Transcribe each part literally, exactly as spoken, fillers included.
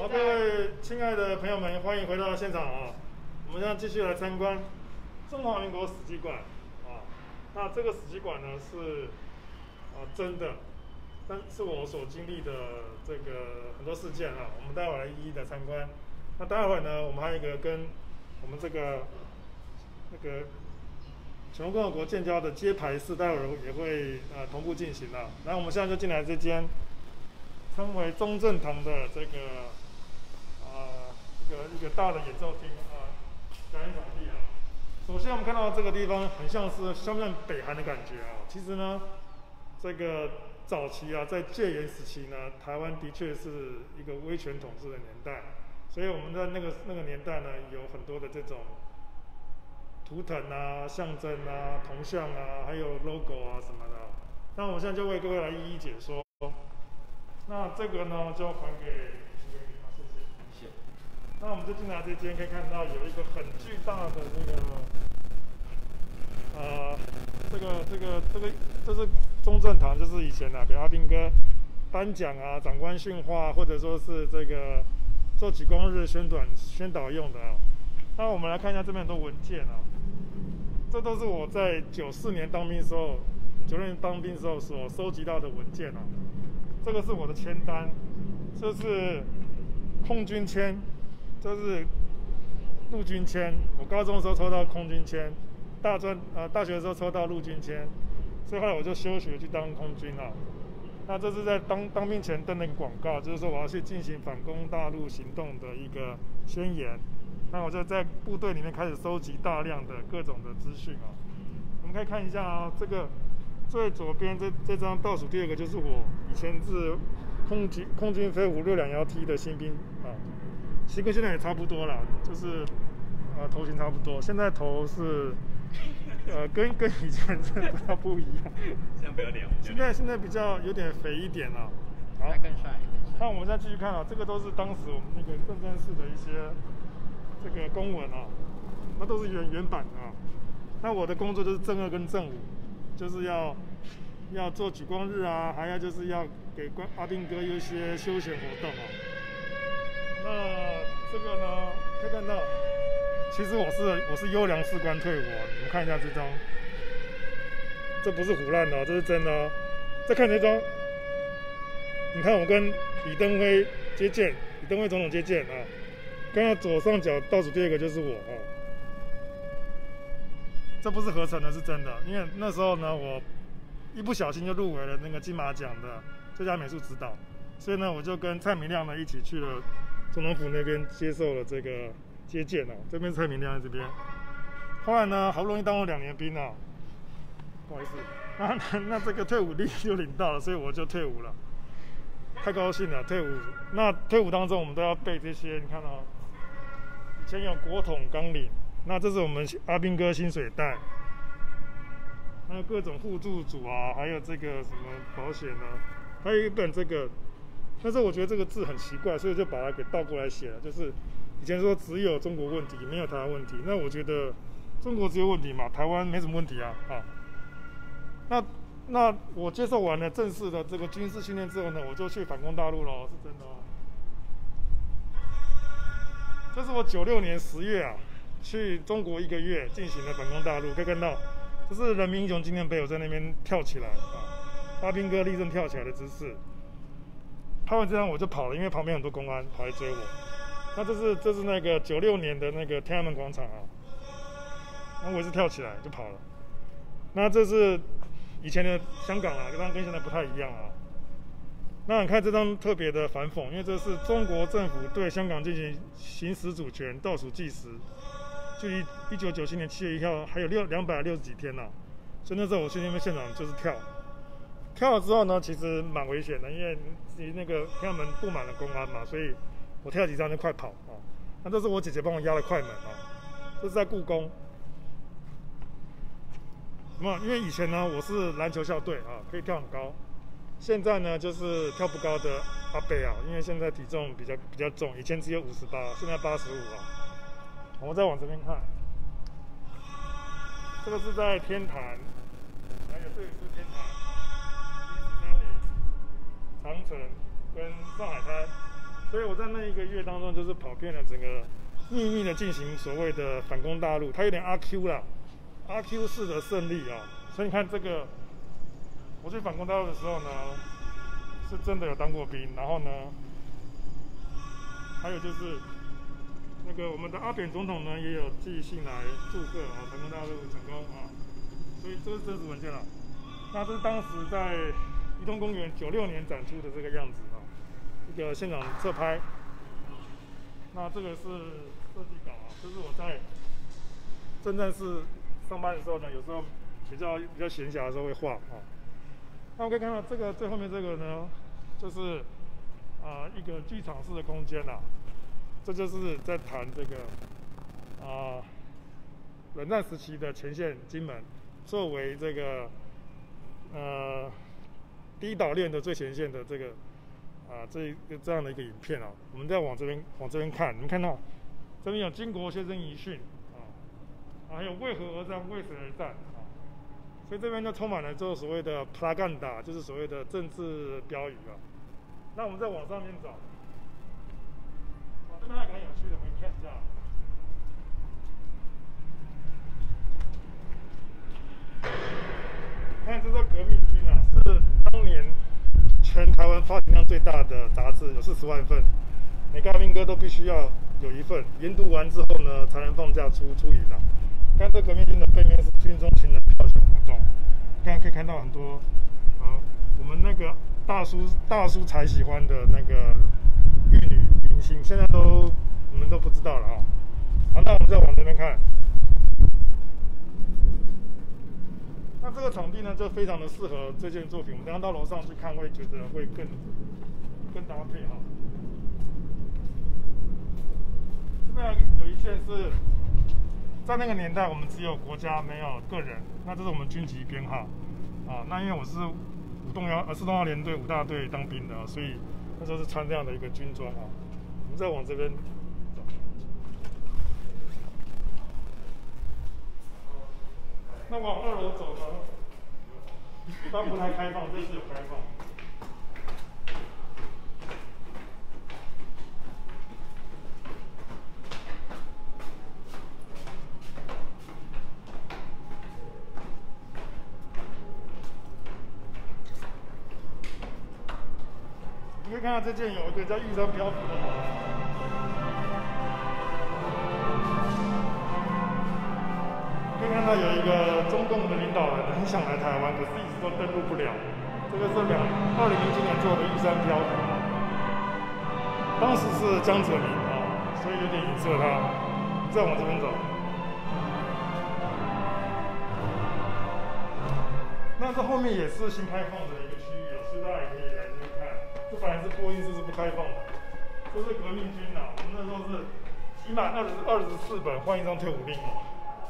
好，各位亲爱的朋友们，欢迎回到现场啊！我们现在继续来参观中华民国史迹馆啊。那这个史迹馆呢是啊真的，但是我所经历的这个很多事件啊，我们待会来一一的参观。那待会呢，我们还有一个跟我们这个那个全国共和国建交的揭牌式，待会儿也会呃同步进行啊。然后我们现在就进来这间称为中正堂的这个啊、呃、一个一个大的演奏厅啊，表演场地啊。首先我们看到这个地方很像是像不像北韩的感觉啊？其实呢，这个早期啊，在戒严时期呢，台湾的确是一个威权统治的年代，所以我们在那个那个年代呢，有很多的这种图腾啊、象征啊、铜像啊，还有 logo 啊什么的。那我现在就为各位来一一解说。那这个呢，就还给徐伟明，谢谢。谢谢。那我们就进来这间，可以看到有一个很巨大的这个，呃，这个这个这个，这是中正堂，就是以前啊，给阿兵哥颁奖啊、长官训话，或者说是这个做举光日宣短宣导用的啊。那我们来看一下这边很多文件啊，这都是我在九四年当兵时候，九六年当兵时候所收集到的文件啊。这个是我的签单，这是空军签，这是陆军签。我高中的时候抽到空军签，大专呃大学的时候抽到陆军签，所以后来我就休学去当空军了。那这是在当当兵前登的广告，就是说我要去进行反攻大陆行动的一个宣言。那我就在部队里面开始收集大量的各种的资讯啊。我们可以看一下啊，这个。最左边这这张倒数第二个就是我以前是空军空军飞五六两幺 T 的新兵啊，其实跟现在也差不多了，就是啊头型差不多，现在头是呃跟跟以前真的比较不一样， 现在不要聊， 现在现在比较有点肥一点了， 好，更帅。 那我们再继续看啊，这个都是当时我们那个政战室的一些这个公文啊，那都是原原版的啊。那我的工作就是正二跟正五。就是要要做举光日啊，还要就是要给阿兵哥有一些休闲活动啊。那这个呢，可以看到，其实我是我是优良士官退伍啊。你们看一下这张，这不是唬烂的、哦，这是真的哦。再看这张，你看我跟李登辉接见，李登辉总统接见啊。刚刚左上角倒数第二个就是我啊。这不是合成的，是真的。因为那时候呢，我一不小心就入围了那个金马奖的最佳美术指导，所以呢，我就跟蔡明亮呢一起去了总统府那边接受了这个接见哦。这边蔡明亮在这边。后来呢，好不容易当了两年兵啊，不好意思，那那那这个退伍令就领到了，所以我就退伍了，太高兴了，退伍。那退伍当中，我们都要背这些，你看哦，以前有国统纲领。那这是我们阿兵哥薪水袋，还有各种互助组啊，还有这个什么保险啊，还有一本这个，但是我觉得这个字很奇怪，所以就把它给倒过来写了。就是以前说只有中国问题，没有台湾问题，那我觉得中国只有问题嘛，台湾没什么问题啊啊。那那我接受完了正式的这个军事训练之后呢，我就去反攻大陆了，是真的哦。这是我九六年十月啊。去中国一个月进行了反攻大陆，可以看到，这是人民英雄纪念碑，我在那边跳起来啊，阿兵哥立正跳起来的姿势。拍完这张我就跑了，因为旁边很多公安跑来追我。那这是这是那个九六年的那个天安门广场啊，那我也是跳起来就跑了。那这是以前的香港啊，当然跟现在不太一样啊。那你看这张特别的反讽，因为这是中国政府对香港进行行使主权倒数计时。距离一九九七年七月一号还有六两百六十几天呢、啊，所以那时候我去那边现场就是跳，跳了之后呢，其实蛮危险的，因为你那个天安门布满了公安嘛，所以我跳几张就快跑啊。那这是我姐姐帮我压了快门啊，这是在故宫。那么因为以前呢我是篮球校队啊，可以跳很高，现在呢就是跳不高的阿伯啊，因为现在体重比较比较重，以前只有五十八，现在八十五啊。我们再往这边看，这个是在天坛，还有这里是天坛、金石山林、长城跟上海滩，所所以我在那一个月当中，就是跑遍了整个秘密的进行所谓的反攻大陆，它有点阿 Q 啦，阿 Q 式的胜利啊。所以你看这个，我去反攻大陆的时候呢，是真的有当过兵，然后呢，还有就是那个我们的阿扁总统呢，也有寄信来祝贺啊，反攻大陆成功啊。所以这是真实文件了。那这是当时在移动公园九六年展出的这个样子啊，一个现场侧拍。那这个是设计稿啊，就是我在正战室上班的时候呢，有时候比较比较闲暇的时候会画啊。那我可以看到这个最后面这个呢，就是啊、呃、一个剧场式的空间啦、啊，这就是在谈这个啊、呃、冷战时期的前线金门，作为这个呃第一岛链的最前线的这个。啊，这一个这样的一个影片啊，我们再往这边往这边看，你们看到这边有经国先生遗训啊，还有为何而战，为谁而战啊，所以这边就充满了这所谓的 propaganda， 就是所谓的政治标语啊。那我们再往上面找，啊，这边还有个很有趣的，我们看一下。看这是革命军啊，是当年。全台湾发行量最大的杂志有四十万份，每个阿兵哥都必须要有一份。研读完之后呢，才能放假出出营啊。看这革命军的背面是军中情人票选活动，刚刚可以看到很多啊，我们那个大叔大叔才喜欢的那个玉女明星，现在都你们都不知道了啊。好，那我们再往这边看。那这个场地呢，就非常的适合这件作品。我们等下到楼上去看，会觉得会更更搭配哈。这边有一件是在那个年代，我们只有国家没有个人。那这是我们军级编号啊。那因为我是五栋幺呃四栋幺联队五大队当兵的，所以那时候是穿这样的一个军装啊。我们再往这边走。那往二楼走呢，一般不太开放，这次有开放。你可以看到这件有一个叫玉山漂浮的。可以看到有一个中共的领导人很想来台湾，可是一直都登陆不了。这个是两二零零七年做的玉山漂浮，当时是江泽民啊，所以有点影射他。再往这边走，那这后面也是新开放的一个区域，所以大家也可以来这边看。这本来是播音室是不开放的，这是革命军啊，我们那时候是集满二十二十四本换一张退伍令啊。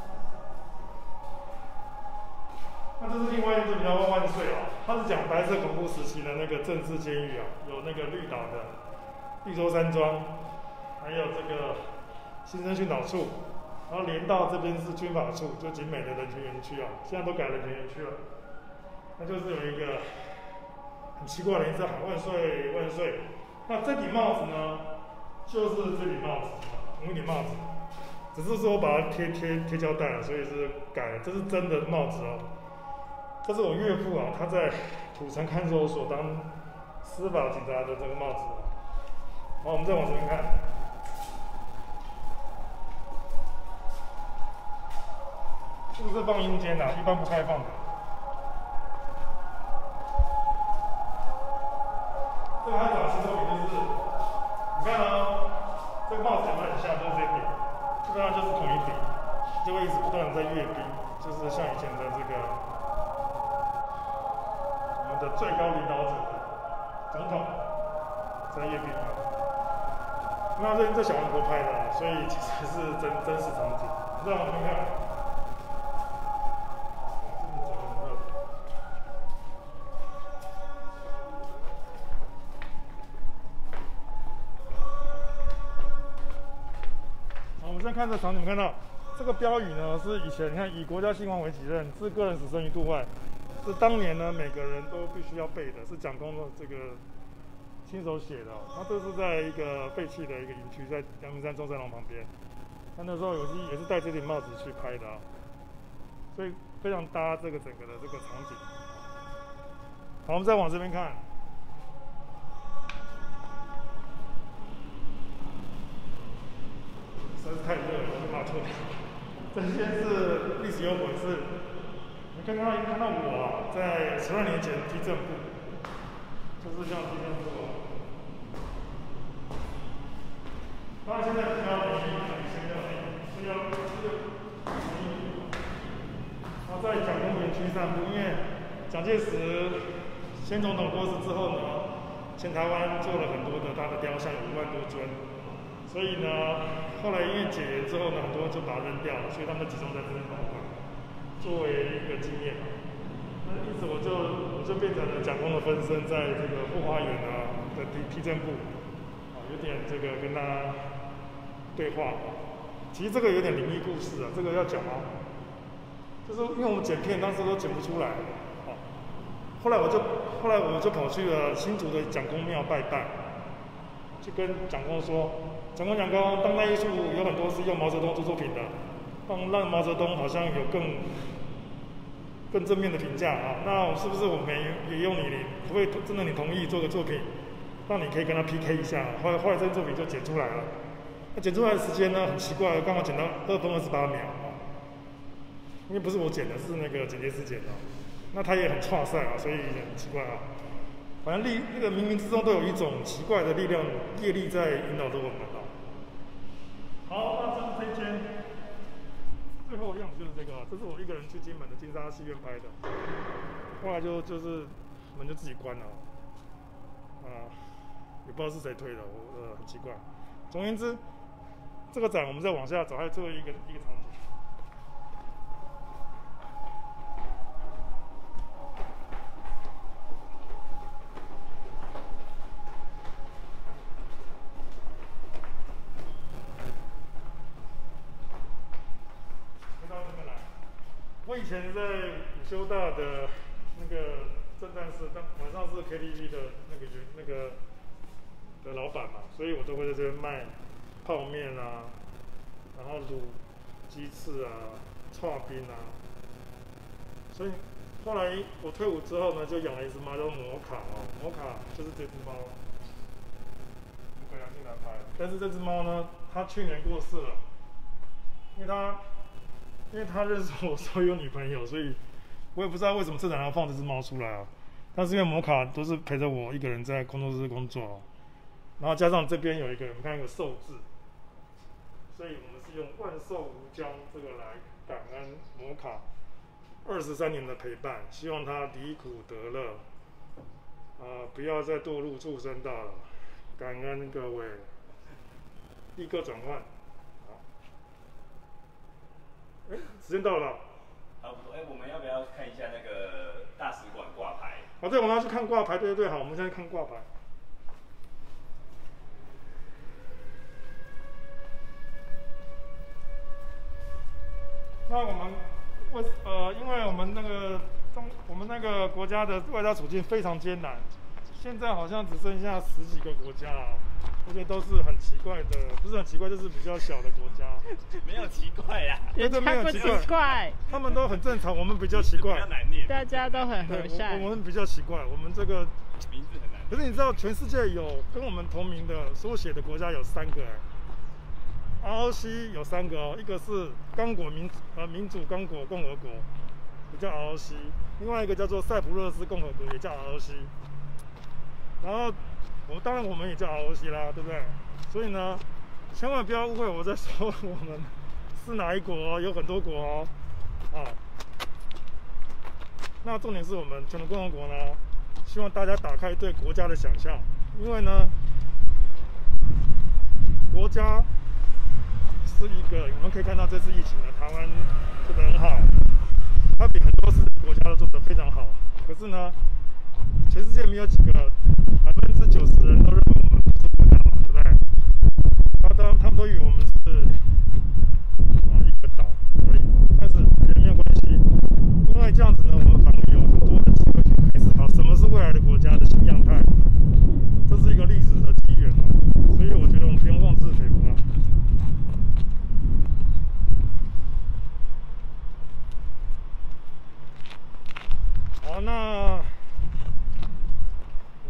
那这是另外一支比较万万岁啊，它是讲白色恐怖时期的那个政治监狱啊，有那个绿岛的绿洲山庄，还有这个新生训导处，然后连到这边是军法处，就景美的人权园区啊，现在都改了人权园区了。那就是有一个很奇怪的一直喊万岁万岁。那这顶帽子呢，就是这顶帽子，同一顶帽子，只是说把它贴贴贴胶带了，所以是改了，这是真的帽子哦。这是我岳父啊，他在土城看守所当司法警察的这个帽子。好，我们再往这边看，这个是放阴间的，一般不开放的。这个还找新作品，就是你看啊，这个帽子长得很像，就是这一顶，基本上就是同一顶，就会一直不断的在阅兵，就是像以前的这个。的最高领导者总统在阅兵，那这这小人国拍的，所以其实是真真实场景。再往前看，好，我们现在看这场景，看到这个标语呢，是以前你看以国家兴亡为己任，置个人死生于度外。是当年呢，每个人都必须要背的，是蒋公的这个亲手写的、哦。那这是在一个废弃的一个营区，在阳明山中山龙旁边。他那时候有是也是戴这顶帽子去拍的、啊，所以非常搭这个整个的这个场景。好，我们再往这边看。实在是太热了，我怕脱掉。这些是历史悠本，是你刚刚看到我啊，在十二年前踢正步，就是这样踢正步啊。当然现在比较便宜，以前要是要是然后在蒋公园区散步，因为蒋介石先总统过世之后呢，全台湾做了很多的他的雕像，有一万多尊。所以呢，后来因为解严之后呢，很多人就把它扔掉了，所以他们集中在这边保管，作为一个纪念嘛。那因此我就我就变成了蒋公的分身，在这个后花园啊的踢踢正步，啊，有点这个跟他对话。其实这个有点灵异故事啊，这个要讲吗？就是因为我们剪片当时都剪不出来，啊，后来我就后来我就跑去了新竹的蒋公庙拜拜，就跟蒋公说。蒋公讲公，当代艺术有很多是用毛泽东做作品的，让让毛泽东好像有更更正面的评价啊。那是不是我们也用你，可不可以真的你同意做个作品，让你可以跟他 P K 一下？后来后来这件作品就剪出来了。那剪出来的时间呢，很奇怪，刚好剪到二分二十八秒啊，因为不是我剪的，是那个剪接师剪的。那他也很挫赛啊，所以很奇怪啊。反正力那个冥冥之中都有一种奇怪的力量、业力在引导着我们啊。好，那这是这间，最后的样子就是这个，这是我一个人去金门的金沙戏院拍的，后来就就是门就自己关了，啊，也不知道是谁推的，我呃很奇怪。总而言之，这个展我们再往下走，还有最后一个一个场景。我以前在午休大的那个正战室，当晚上是 K T V 的那个原那个的老板嘛，所以我都会在这边卖泡面啊，然后卤鸡翅啊、剉冰啊。所以后来我退伍之后呢，就养了一只猫叫摩卡哦，摩卡就是这只猫，对啊，进来拍。但是这只猫呢，它去年过世了，因为它。因为他认识我说有女朋友，所以我也不知道为什么策展要放这只猫出来啊。但是因为摩卡都是陪着我一个人在工作室工作，然后加上这边有一个，你看有个寿字，所以我们是用万寿无疆这个来感恩摩卡二十三年的陪伴，希望他离苦得乐，啊、呃，不要再堕入畜生道了。感恩各位，立刻转换。哎，时间到了。 差不多。哎，我们要不要看一下那个大使馆挂牌？ 哦，对，我们要去看挂牌。对对对，好，我们现在看挂牌。那我们为呃，因为我们那个中，我们那个国家的外交处境非常艰难，现在好像只剩下十几个国家啊。而且都是很奇怪的，不是很奇怪，就是比较小的国家。 没有奇怪呀、啊， 对，没有奇怪， 怪他们都很正常，我们比较奇怪， 比较难念， 大家都很和善。 我, 我们比较奇怪，我们这个名字很难。 可是你知道，全世界有跟我们同名的缩写的国家有三个哎 ，R O C 有三个哦，一个是刚果民呃民主刚果共和国，也叫 R O C， 另外一个叫做塞浦路斯共和国，也叫 R O C， 然后。我当然我们也叫 R O C 啦，对不对？所以呢，千万不要误会我在说我们是哪一国哦，有很多国哦，啊。那重点是我们全国共和国呢，希望大家打开对国家的想象，因为呢，国家是一个，你们可以看到这次疫情呢，台湾做得很好，它比很多世界国家都做得非常好，可是呢，全世界没有几个。百分之九十人都认为我们不是国家嘛，对不对？他当他们都以为我们是啊一个岛而已，但是也没有关系，因为这样子呢，我们反而有很多的机会去思考什么是未来的国家的新样态。这是一个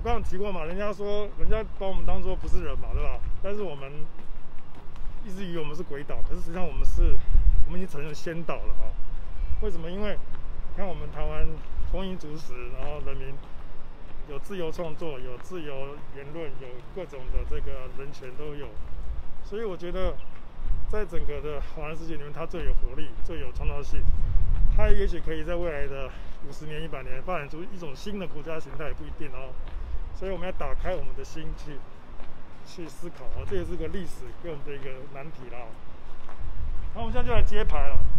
刚刚提过嘛，人家说人家把我们当作不是人嘛，对吧？但是我们一直以为我们是鬼岛，可是实际上我们是，我们已经成了先岛了啊。为什么？因为看我们台湾丰衣足食，然后人民有自由创作，有自由言论，有各种的这个人权都有，所以我觉得在整个的华人世界里面，它最有活力，最有创造性。它也许可以在未来的五十年、一百年发展出一种新的国家形态，也不一定哦。所以我们要打开我们的心去去思考啊，这也是个历史给我们的一个难题啦。好，我们现在就来揭牌了。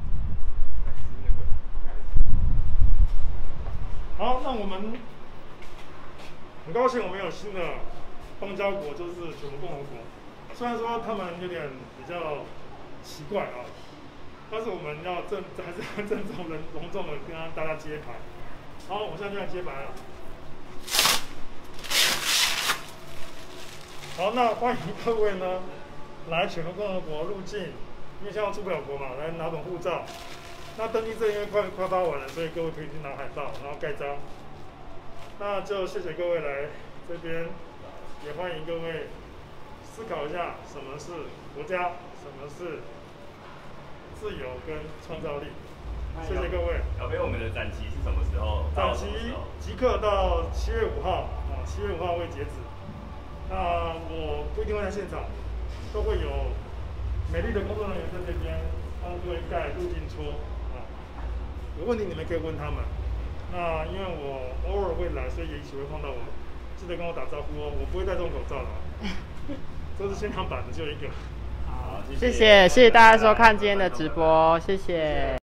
好，那我们很高兴我们有新的邦交国，就是九个共和国。虽然说他们有点比较奇怪啊。但是我们要郑还是要郑重人隆重的跟大家揭牌。好，我现在就来揭牌了。好，那欢迎各位呢来全国共和国入境，因为现在要出不了国嘛，来拿本护照。那登记证因为快快发完了，所以各位可以去拿海报，然后盖章。那就谢谢各位来这边，也欢迎各位思考一下什么是国家，什么是自由跟创造力，谢谢各位。 小飞，我们的展期是什么时候？ 展期即刻到七月五号啊，七月五号会截止。那我不一定会在现场，都会有美丽的工作人员在这边帮各位盖入境戳啊。有问题你们可以问他们。那因为我偶尔会来，所以也许会碰到我，记得跟我打招呼哦。我不会戴这种口罩的，这是现场版的，只有一个。 谢谢，谢谢大家收看今天的直播，谢谢。